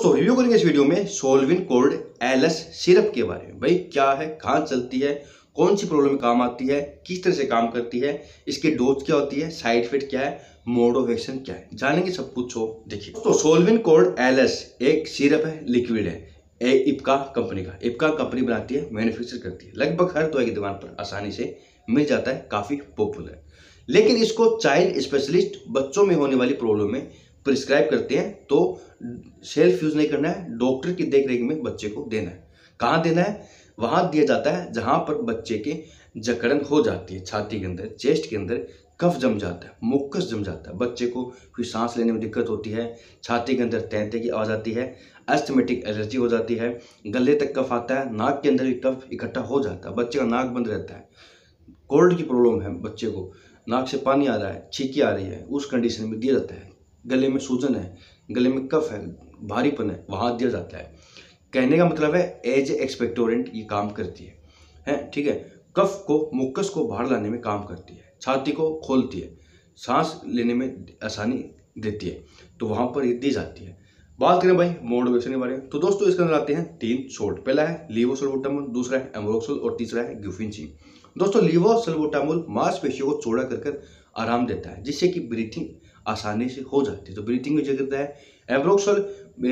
दोस्तों रिव्यू करेंगे इस वीडियो में सोल्विन कोल्ड एलएस सिरप के बारे में। भाई क्या है, कहाँ चलती है, कौन सी प्रॉब्लम में काम आती है, किस तरह से काम करती है, इसकी डोज क्या होती है, साइड इफेक्ट क्या है, मोड ऑफ एक्शन क्या है, जानेंगे सब कुछ। हो देखिए तो सोल्विन कोल्ड एलएस एक सिरप है, लिक्विड है, इप्का कंपनी का। इप्का कंपनी बनाती है, मैन्युफैक्चर करती है, लगभग हर दवाई की दुकान पर आसानी से मिल जाता है, काफी पॉपुलर है। लेकिन इसको चाइल्ड स्पेशलिस्ट बच्चों में होने वाली प्रॉब्लम में प्रिस्क्राइब करते हैं, तो सेल्फ यूज नहीं करना है, डॉक्टर की देख रेख में बच्चे को देना है। कहाँ देना है? वहां दिया जाता है जहां पर बच्चे के जकड़न हो जाती है, छाती के अंदर, चेस्ट के अंदर कफ जम जाता है, मुक्कस जम जाता है, बच्चे को फिर सांस लेने में दिक्कत होती है, छाती के अंदर तैंते की आवाज आती है, एस्थमेटिक एलर्जी हो जाती है, गले तक कफ आता है, नाक के अंदर भी कफ इकट्ठा हो जाता है, बच्चे का नाक बंद रहता है, कोल्ड की प्रॉब्लम है, बच्चे को नाक से पानी आ रहा है, छींकी आ रही है, उस कंडीशन में दिया जाता है। गले में सूजन है, गले में कफ है, भारीपन है, वहां दिया जाता है। कहने का मतलब है एज एक्सपेक्टोरेंट ये काम करती है ठीक है। कफ को, मुक्कस को बाहर लाने में काम करती है, छाती को खोलती है, सांस लेने में आसानी देती है, तो वहां पर ये दी जाती है। बात करें भाई मोड ऑफ एक्शन के बारे में, तो दोस्तों इसके अंदर आते हैं 3 शॉट। पहला है लीवोसल्बुटामोल, दूसरा है एम्ब्रोक्सोल और तीसरा है ग्यूफिनचिन। दोस्तों लीवोसल्बुटामोल मांसपेशियों को चौड़ा कर आराम देता है, जिससे कि ब्रीथिंग आसानी से हो जाती है, तो ब्रीथिंग में जगह देता है। एम्ब्रोक्सोल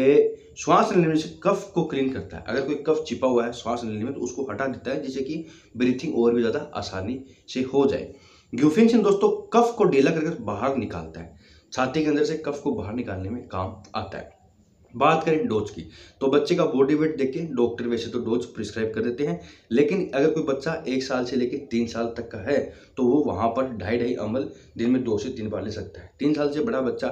श्वास लेने से कफ को क्लीन करता है, अगर कोई कफ छिपा हुआ है श्वास लेने में तो उसको हटा देता है, जिससे कि ब्रीथिंग और भी ज़्यादा आसानी से हो जाए। ग्यूफिनचिन दोस्तों कफ को ढीला करके बाहर निकालता है, छाती के अंदर से कफ को बाहर निकालने में काम आता है। बात करें डोज की, तो बच्चे का बॉडी वेट देख के डॉक्टर वैसे तो डोज प्रिस्क्राइब कर देते हैं, लेकिन अगर कोई बच्चा 1 साल से लेकर 3 साल तक का है तो वो वहां पर 2.5 ml दिन में 2 से 3 बार ले सकता है। 3 साल से बड़ा बच्चा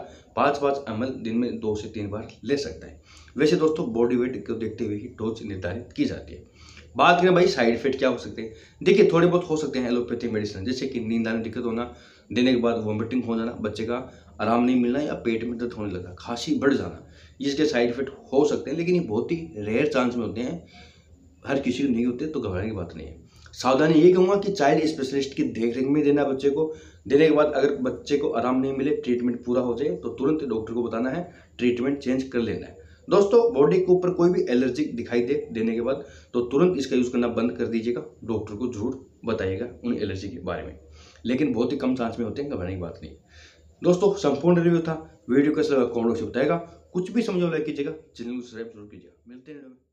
5 ml दिन में 2 से 3 बार ले सकता है। वैसे दोस्तों बॉडी वेट को देखते हुए ही डोज निर्धारित की जाती है। बात करें भाई साइड इफेक्ट क्या हो सकते हैं, देखिए थोड़े बहुत हो सकते हैं एलोपैथिक मेडिसिन, जैसे कि नींद आने में दिक्कत होना, देने के बाद वॉमिटिंग हो जाना, बच्चे का आराम नहीं मिलना या पेट में दर्द होने लगा, खांसी बढ़ जाना, जिसके साइड इफेक्ट हो सकते हैं, लेकिन ये बहुत ही रेयर चांस में होते हैं, हर किसी को नहीं होते, तो घबराने की बात नहीं है। सावधानी ये कहूँगा कि चाइल्ड स्पेशलिस्ट की देखरेख में देना बच्चे को। देने के बाद अगर बच्चे को आराम नहीं मिले, ट्रीटमेंट पूरा हो जाए तो तुरंत डॉक्टर को बताना है, ट्रीटमेंट चेंज कर लेना है। दोस्तों बॉडी के ऊपर कोई भी एलर्जी दिखाई दे देने के बाद तो तुरंत इसका यूज़ करना बंद कर दीजिएगा, डॉक्टर को जरूर बताइएगा उन एलर्जी के बारे में, लेकिन बहुत ही कम चांस में होते हैं, घबराने की बात नहीं। दोस्तों संपूर्ण रिव्यू था, वीडियो कैसा लगा कमेंट बॉक्स में बताएगा, कुछ भी समझो लाइक कीजिएगा, चैनल को सब्सक्राइब जरूर कीजिएगा। मिलते हैं।